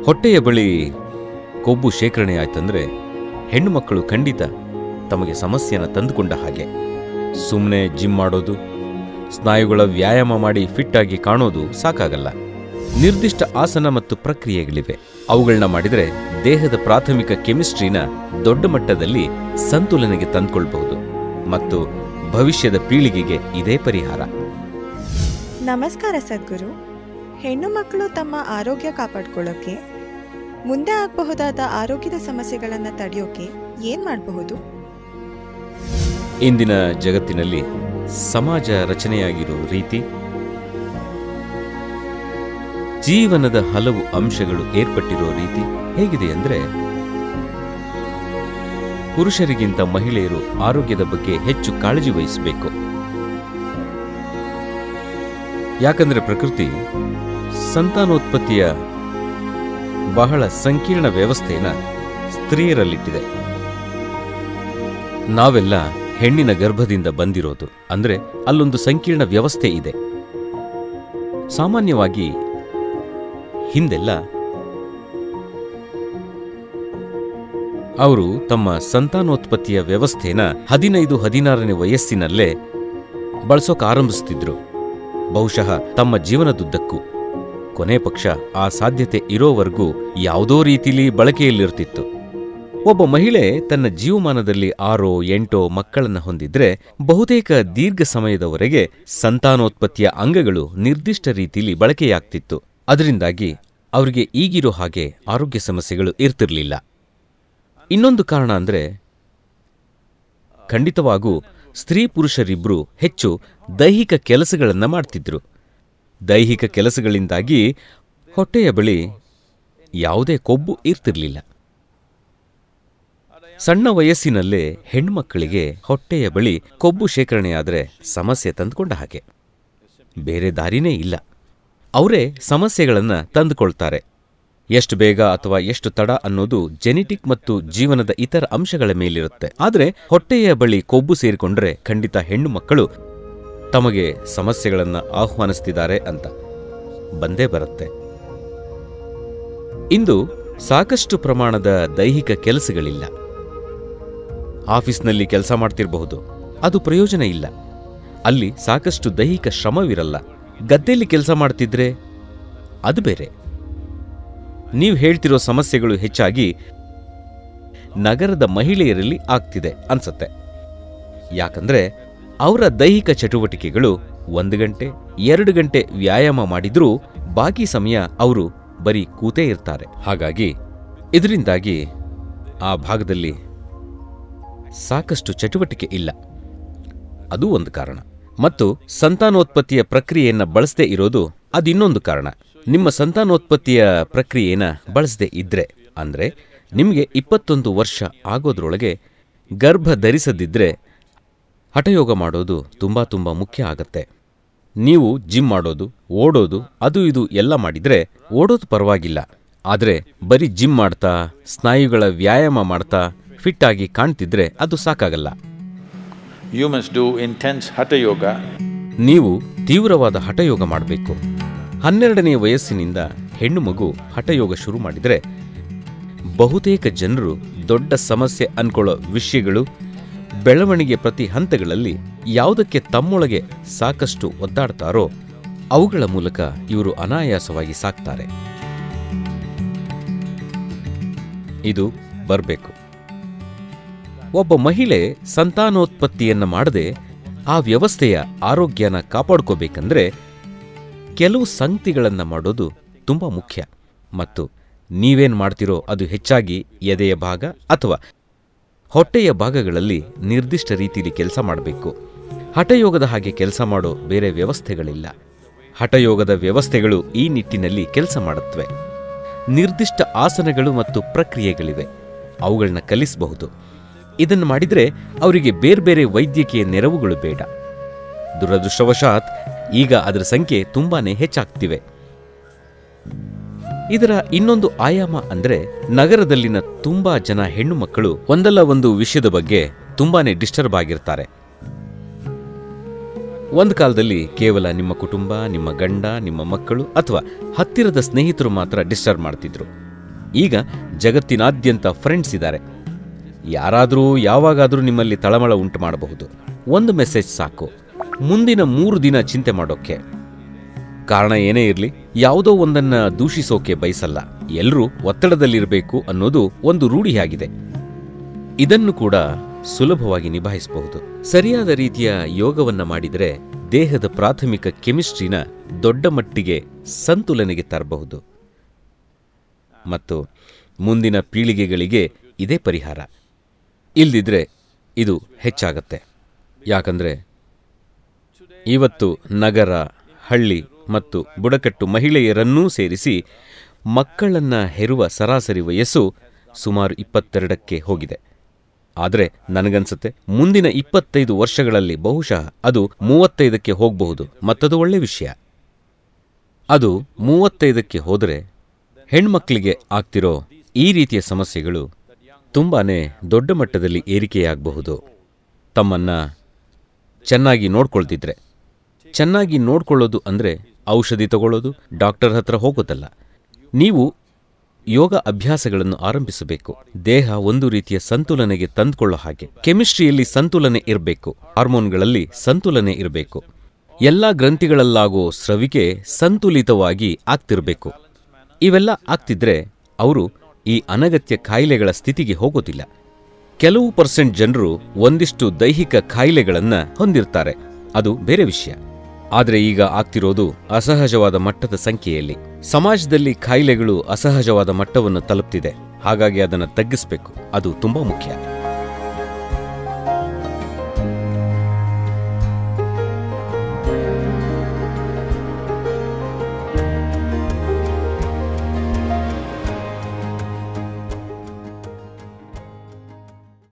ಹೊಟ್ಟೆಯ ಬಳಿ ಕೊಬ್ಬು ಶೇಖರಣೆ ಆಯ್ತಂದ್ರೆ ಹೆಣ್ಣು ಮಕ್ಕಳು ಖಂಡಿತ ತಮಗೆ ಸಮಸ್ಯೆಯನ್ನು ತಂದುಕೊಂಡ ಹಾಗೆ. ಸುಮ್ಮನೆ ಜಿಮ್ ಮಾಡೋದು, ಸ್ನಾಯುಗಳ ವ್ಯಾಯಾಮ ಮಾಡಿ ಫಿಟ್ ಆಗಿ ಕಾಣೋದು ಸಾಕಾಗಲ್ಲ. ನಿರ್ದಿಷ್ಟ ಆಸನ ಮತ್ತು ಪ್ರಕ್ರಿಯೆಗಳಿವೆ. ಅವುಗಳನ್ನ ಮಾಡಿದರೆ ದೇಹದ ಪ್ರಾಥಮಿಕ ಕೆಮಿಸ್ಟ್ರಿನ ದೊಡ್ಡ ಮಟ್ಟದಲ್ಲಿ ಸಂತುಲನೆಗೆ ತಂದುಕೊಳ್ಬಹುದು ಮತ್ತು ಭವಿಷ್ಯದ ಪೀಳಿಗೆಗೆ ಇದೇ ಪರಿಹಾರ. ನಮಸ್ಕಾರ ಸದ್ಗುರು. ಹೆಣ್ಣು ಮಕ್ಕಳು ತಮ್ಮ ಆರೋಗ್ಯ ಕಾಪಾಡ್ಕೊಳ್ಳೋಕೆ, ಮುಂದೆ ಆಗಬಹುದಾದ ಆರೋಗ್ಯದ ಸಮಸ್ಯೆಗಳನ್ನು ತಡೆಯೋಕೆ ಏನ್ ಮಾಡಬಹುದು? ಇಂದಿನ ಜಗತ್ತಿನಲ್ಲಿ ಸಮಾಜ ರಚನೆಯಾಗಿರೋ ರೀತಿ, ಜೀವನದ ಹಲವು ಅಂಶಗಳು ಏರ್ಪಟ್ಟಿರೋ ರೀತಿ ಹೇಗಿದೆ ಅಂದ್ರೆ, ಪುರುಷರಿಗಿಂತ ಮಹಿಳೆಯರು ಆರೋಗ್ಯದ ಬಗ್ಗೆ ಹೆಚ್ಚು ಕಾಳಜಿ ವಹಿಸಬೇಕು. ಯಾಕಂದ್ರೆ ಪ್ರಕೃತಿ ಸಂತಾನೋತ್ಪತ್ತಿಯ ಬಹಳ ಸಂಕೀರ್ಣ ವ್ಯವಸ್ಥೆಯನ್ನು ಸ್ತ್ರೀಯರಲ್ಲಿಟ್ಟಿದೆ. ನಾವೆಲ್ಲ ಹೆಣ್ಣಿನ ಗರ್ಭದಿಂದ ಬಂದಿರೋದು, ಅಂದ್ರೆ ಅಲ್ಲೊಂದು ಸಂಕೀರ್ಣ ವ್ಯವಸ್ಥೆ ಇದೆ. ಸಾಮಾನ್ಯವಾಗಿ ಹಿಂದೆಲ್ಲ ಅವರು ತಮ್ಮ ಸಂತಾನೋತ್ಪತ್ತಿಯ ವ್ಯವಸ್ಥೆನ 15-16ನೇ ವಯಸ್ಸಿನಲ್ಲೇ ಬಳಸೋಕೆ ಆರಂಭಿಸ್ತಿದ್ರು. ಬಹುಶಃ ತಮ್ಮ ಜೀವನದುದ್ದಕ್ಕೂ, ಕೊನೆ ಪಕ್ಷ ಆ ಸಾಧ್ಯತೆ ಇರೋವರೆಗೂ ಯಾವುದೋ ರೀತಿಲಿ ಬಳಕೆಯಲ್ಲಿರ್ತಿತ್ತು. ಒಬ್ಬ ಮಹಿಳೆ ತನ್ನ ಜೀವಮಾನದಲ್ಲಿ 6-8 ಮಕ್ಕಳನ್ನ ಹೊಂದಿದ್ರೆ ಬಹುತೇಕ ದೀರ್ಘ ಸಮಯದವರೆಗೆ ಸಂತಾನೋತ್ಪತ್ತಿಯ ಅಂಗಗಳು ನಿರ್ದಿಷ್ಟ ರೀತಿಯಲ್ಲಿ ಬಳಕೆಯಾಗ್ತಿತ್ತು. ಅದರಿಂದಾಗಿ ಅವರಿಗೆ ಈಗಿರೋ ಹಾಗೆ ಆರೋಗ್ಯ ಸಮಸ್ಯೆಗಳು ಇರ್ತಿರ್ಲಿಲ್ಲ. ಇನ್ನೊಂದು ಕಾರಣ ಅಂದ್ರೆ, ಖಂಡಿತವಾಗೂ ಸ್ತ್ರೀ ಪುರುಷರಿಬ್ರು ಹೆಚ್ಚು ದೈಹಿಕ ಕೆಲಸಗಳನ್ನ ಮಾಡ್ತಿದ್ರು. ದೈಹಿಕ ಕೆಲಸಗಳಿಂದಾಗಿ ಹೊಟ್ಟೆಯ ಬಳಿ ಯಾವುದೇ ಕೊಬ್ಬು ಇರ್ತಿರ್ಲಿಲ್ಲ. ಸಣ್ಣ ವಯಸ್ಸಿನಲ್ಲೇ ಹೆಣ್ಮಕ್ಕಳಿಗೆ ಹೊಟ್ಟೆಯ ಬಳಿ ಕೊಬ್ಬು ಶೇಖರಣೆಯಾದರೆ ಸಮಸ್ಯೆ ತಂದುಕೊಂಡ ಹಾಗೆ. ಬೇರೆ ದಾರಿನೇ ಇಲ್ಲ. ಅವರೇ ಸಮಸ್ಯೆಗಳನ್ನು ತಂದುಕೊಳ್ತಾರೆ. ಎಷ್ಟು ಬೇಗ ಅಥವಾ ಎಷ್ಟು ತಡ ಅನ್ನೋದು ಜೆನೆಟಿಕ್ ಮತ್ತು ಜೀವನದ ಇತರ ಅಂಶಗಳ ಮೇಲಿರುತ್ತೆ. ಆದರೆ ಹೊಟ್ಟೆಯ ಬಳಿ ಕೊಬ್ಬು ಸೇರಿಕೊಂಡ್ರೆ ಖಂಡಿತ ಹೆಣ್ಣು ಮಕ್ಕಳು ತಮಗೆ ಸಮಸ್ಯೆಗಳನ್ನು ಆಹ್ವಾನಿಸ್ತಿದ್ದಾರೆ ಅಂತ ಬಂದೇ ಬರುತ್ತೆ. ಇಂದು ಸಾಕಷ್ಟು ಪ್ರಮಾಣದ ದೈಹಿಕ ಕೆಲಸಗಳಿಲ್ಲ. ಆಫೀಸ್ನಲ್ಲಿ ಕೆಲಸ ಮಾಡ್ತಿರಬಹುದು, ಅದು ಪ್ರಯೋಜನ ಇಲ್ಲ. ಅಲ್ಲಿ ಸಾಕಷ್ಟು ದೈಹಿಕ ಶ್ರಮವಿರಲ್ಲ. ಗದ್ದೆಯಲ್ಲಿ ಕೆಲಸ ಮಾಡ್ತಿದ್ರೆ ಅದು ಬೇರೆ. ನೀವು ಹೇಳ್ತಿರೋ ಸಮಸ್ಯೆಗಳು ಹೆಚ್ಚಾಗಿ ನಗರದ ಮಹಿಳೆಯರಲ್ಲಿ ಆಗ್ತಿದೆ ಅನ್ಸತ್ತೆ. ಯಾಕಂದ್ರೆ ಅವರ ದೈಹಿಕ ಚಟುವಟಿಕೆಗಳು 1 ಗಂಟೆ 2 ಗಂಟೆ ವ್ಯಾಯಾಮ ಮಾಡಿದ್ರೂ ಬಾಕಿ ಸಮಯ ಅವರು ಬರೀ ಕೂತೇ ಇರ್ತಾರೆ. ಹಾಗಾಗಿ ಇದರಿಂದಾಗಿ ಆ ಭಾಗದಲ್ಲಿ ಸಾಕಷ್ಟು ಚಟುವಟಿಕೆ ಇಲ್ಲ. ಅದು ಒಂದು ಕಾರಣ. ಮತ್ತು ಸಂತಾನೋತ್ಪತ್ತಿಯ ಪ್ರಕ್ರಿಯೆಯನ್ನು ಬಳಸದೇ ಇರೋದು ಅದಿನ್ನೊಂದು ಕಾರಣ. ನಿಮ್ಮ ಸಂತಾನೋತ್ಪತ್ತಿಯ ಪ್ರಕ್ರಿಯೆಯನ್ನು ಬಳಸದೇ ಇದ್ರೆ, ಅಂದರೆ ನಿಮಗೆ 21 ವರ್ಷ ಆಗೋದ್ರೊಳಗೆ ಗರ್ಭ ಧರಿಸದಿದ್ರೆ ಹಠಯೋಗ ಮಾಡೋದು ತುಂಬ ಮುಖ್ಯ ಆಗತ್ತೆ. ನೀವು ಜಿಮ್ ಮಾಡೋದು, ಓಡೋದು, ಅದು ಇದು ಎಲ್ಲ ಮಾಡಿದ್ರೆ ಓಡೋದು ಪರವಾಗಿಲ್ಲ. ಆದರೆ ಬರೀ ಜಿಮ್ ಮಾಡ್ತಾ, ಸ್ನಾಯುಗಳ ವ್ಯಾಯಾಮ ಮಾಡ್ತಾ ಫಿಟ್ ಆಗಿ ಕಾಣ್ತಿದ್ರೆ ಅದು ಸಾಕಾಗಲ್ಲ. You must do intense hatha yoga. ನೀವು ತೀವ್ರವಾದ ಹಠಯೋಗ ಮಾಡಬೇಕು. 12ನೇ ವಯಸ್ಸಿನಿಂದ ಹೆಣ್ಣು ಮಗು ಹಠಯೋಗ ಶುರು ಮಾಡಿದರೆ ಬಹುತೇಕ ಜನರು ದೊಡ್ಡ ಸಮಸ್ಯೆ ಅನ್ಕೊಳ್ಳೋ ವಿಷಯಗಳು, ಬೆಳವಣಿಗೆ ಪ್ರತಿ ಹಂತಗಳಲ್ಲಿ ಯಾವುದಕ್ಕೆ ತಮ್ಮೊಳಗೆ ಸಾಕಷ್ಟು ಒದ್ದಾಡ್ತಾರೋ ಅವುಗಳ ಮೂಲಕ ಇವರು ಅನಾಯಾಸವಾಗಿ ಸಾಕ್ತಾರೆ. ಇದು ಬರಬೇಕು. ಒಬ್ಬ ಮಹಿಳೆ ಸಂತಾನೋತ್ಪತ್ತಿಯನ್ನ ಮಾಡದೆ ಆ ವ್ಯವಸ್ಥೆಯ ಆರೋಗ್ಯನ ಕಾಪಾಡ್ಕೋಬೇಕಂದ್ರೆ ಕೆಲವು ಸಂಗತಿಗಳನ್ನು ಮಾಡೋದು ತುಂಬ ಮುಖ್ಯ. ಮತ್ತು ನೀವೇನು ಮಾಡ್ತಿರೋ ಅದು ಹೆಚ್ಚಾಗಿ ಎದೆಯ ಭಾಗ ಅಥವಾ ಹೊಟ್ಟೆಯ ಭಾಗಗಳಲ್ಲಿ ನಿರ್ದಿಷ್ಟ ರೀತಿಯಲ್ಲಿ ಕೆಲಸ ಮಾಡಬೇಕು. ಹಠಯೋಗದ ಹಾಗೆ ಕೆಲಸ ಮಾಡೋ ಬೇರೆ ವ್ಯವಸ್ಥೆಗಳಿಲ್ಲ. ಹಠಯೋಗದ ವ್ಯವಸ್ಥೆಗಳು ಈ ನಿಟ್ಟಿನಲ್ಲಿ ಕೆಲಸ ಮಾಡುತ್ತವೆ. ನಿರ್ದಿಷ್ಟ ಆಸನಗಳು ಮತ್ತು ಪ್ರಕ್ರಿಯೆಗಳಿವೆ, ಅವುಗಳನ್ನ ಕಲಿಸಬಹುದು. ಇದನ್ನು ಮಾಡಿದರೆ ಅವರಿಗೆ ಬೇರೆ ವೈದ್ಯಕೀಯ ನೆರವುಗಳು ಬೇಡ. ದುರದೃಷ್ಟವಶಾತ್ ಈಗ ಅದರ ಸಂಖ್ಯೆ ತುಂಬಾನೇ ಹೆಚ್ಚಾಗ್ತಿವೆ. ಇದರ ಇನ್ನೊಂದು ಆಯಾಮ ಅಂದ್ರೆ, ನಗರದಲ್ಲಿನ ತುಂಬಾ ಜನ ಹೆಣ್ಣು ಮಕ್ಕಳು ಒಂದಲ್ಲ ಒಂದು ವಿಷಯದ ಬಗ್ಗೆ ತುಂಬಾನೇ ಡಿಸ್ಟರ್ಬ್ ಆಗಿರ್ತಾರೆ. ಒಂದು ಕಾಲದಲ್ಲಿ ಕೇವಲ ನಿಮ್ಮ ಕುಟುಂಬ, ನಿಮ್ಮ ಗಂಡ, ನಿಮ್ಮ ಮಕ್ಕಳು ಅಥವಾ ಹತ್ತಿರದ ಸ್ನೇಹಿತರು ಮಾತ್ರ ಡಿಸ್ಟರ್ಬ್ ಮಾಡ್ತಿದ್ರು. ಈಗ ಜಗತ್ತಿನಾದ್ಯಂತ ಫ್ರೆಂಡ್ಸ್ ಇದ್ದಾರೆ. ಯಾರಾದರೂ ಯಾವಾಗಾದರೂ ನಿಮ್ಮಲ್ಲಿ ತಳಮಳ ಉಂಟು ಮಾಡಬಹುದು. ಒಂದು ಮೆಸೇಜ್ ಸಾಕು, ಮುಂದಿನ 3 ದಿನ ಚಿಂತೆ ಮಾಡೋಕ್ಕೆ. ಕಾರಣ ಏನೇ ಇರಲಿ, ಯಾವುದೋ ಒಂದನ್ನ ದೂಷಿಸೋಕೆ ಬಯಸಲ್ಲ. ಎಲ್ಲರೂ ಒತ್ತಡದಲ್ಲಿರಬೇಕು ಅನ್ನೋದು ಒಂದು ರೂಢಿಯಾಗಿದೆ. ಇದನ್ನು ಕೂಡ ಸುಲಭವಾಗಿ ನಿಭಾಯಿಸಬಹುದು. ಸರಿಯಾದ ರೀತಿಯ ಯೋಗವನ್ನ ಮಾಡಿದರೆ ದೇಹದ ಪ್ರಾಥಮಿಕ ಕೆಮಿಸ್ಟ್ರಿನ ದೊಡ್ಡ ಮಟ್ಟಿಗೆ ಸಂತುಲನೆಗೆ ತರಬಹುದು. ಮತ್ತು ಮುಂದಿನ ಪೀಳಿಗೆಗಳಿಗೆ ಇದೇ ಪರಿಹಾರ. ಇಲ್ದಿದ್ರೆ ಇದು ಹೆಚ್ಚಾಗತ್ತೆ. ಯಾಕಂದ್ರೆ ಇವತ್ತು ನಗರ, ಹಳ್ಳಿ ಮತ್ತು ಬುಡಕಟ್ಟು ಮಹಿಳೆಯರನ್ನೂ ಸೇರಿಸಿ ಮಕ್ಕಳನ್ನ ಹೆರುವ ಸರಾಸರಿ ವಯಸ್ಸು ಸುಮಾರು 22ಕ್ಕೆ ಹೋಗಿದೆ. ಆದರೆ ನನಗನ್ಸುತ್ತೆ ಮುಂದಿನ 25 ವರ್ಷಗಳಲ್ಲಿ ಬಹುಶಃ ಅದು 35ಕ್ಕೆ ಹೋಗಬಹುದು. ಮತ್ತದು ಒಳ್ಳೆ ವಿಷಯ. ಅದು 35ಕ್ಕೆ ಹೋದರೆ ಹೆಣ್ಮಕ್ಳಿಗೆ ಆಗ್ತಿರೋ ಈ ರೀತಿಯ ಸಮಸ್ಯೆಗಳು ತುಂಬಾನೇ ದೊಡ್ಡ ಮಟ್ಟದಲ್ಲಿ ಏರಿಕೆಯಾಗಬಹುದು. ತಮ್ಮನ್ನ ಚೆನ್ನಾಗಿ ನೋಡ್ಕೊಳ್ತಿದ್ರೆ, ಚೆನ್ನಾಗಿ ನೋಡ್ಕೊಳ್ಳೋದು ಅಂದರೆ ಔಷಧಿ ತಗೊಳ್ಳೋದು, ಡಾಕ್ಟರ್ ಹತ್ರ ಹೋಗೋದಲ್ಲ. ನೀವು ಯೋಗ ಅಭ್ಯಾಸಗಳನ್ನು ಆರಂಭಿಸಬೇಕು. ದೇಹ ಒಂದು ರೀತಿಯ ಸಂತುಲನೆಗೆ ತಂದುಕೊಳ್ಳೋ ಹಾಗೆ. ಕೆಮಿಸ್ಟ್ರಿಯಲ್ಲಿ ಸಂತುಲನೆ ಇರಬೇಕು, ಹಾರ್ಮೋನ್ಗಳಲ್ಲಿ ಸಂತುಲನೆ ಇರಬೇಕು, ಎಲ್ಲ ಗ್ರಂಥಿಗಳಲ್ಲಾಗೋ ಸ್ರವಿಕೆ ಸಂತುಲಿತವಾಗಿ ಆಗ್ತಿರಬೇಕು. ಇವೆಲ್ಲ ಆಗ್ತಿದ್ರೆ ಅವರು ಈ ಅನಗತ್ಯ ಕಾಯಿಲೆಗಳ ಸ್ಥಿತಿಗೆ ಹೋಗೋದಿಲ್ಲ. ಕೆಲವು % ಜನರು ಒಂದಿಷ್ಟು ದೈಹಿಕ ಕಾಯಿಲೆಗಳನ್ನ ಹೊಂದಿರ್ತಾರೆ, ಅದು ಬೇರೆ ವಿಷಯ. ಆದರೆ ಈಗ ಆಗ್ತಿರೋದು ಅಸಹಜವಾದ ಮಟ್ಟದ ಸಂಖ್ಯೆಯಲ್ಲಿ. ಸಮಾಜದಲ್ಲಿ ಕಾಯಿಲೆಗಳು ಅಸಹಜವಾದ ಮಟ್ಟವನ್ನು ತಲುಪ್ತಿದೆ. ಹಾಗಾಗಿ ಅದನ್ನು ತಗ್ಗಿಸಬೇಕು. ಅದು ತುಂಬಾ ಮುಖ್ಯ.